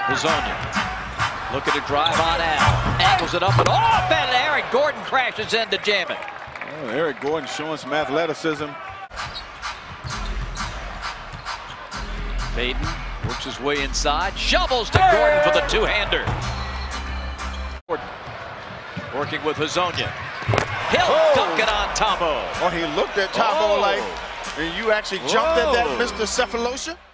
Hezonja looking to drive on out. Angles it up and off, and Eric Gordon crashes in to jam it. Oh, Eric Gordon showing some athleticism. Payton works his way inside, shovels to Gordon for the two-hander. Gordon working with Hezonja. He'll dunk it on Thabo. Oh, he looked at Thabo like, and you actually jumped at that, Mr. Cephalosha?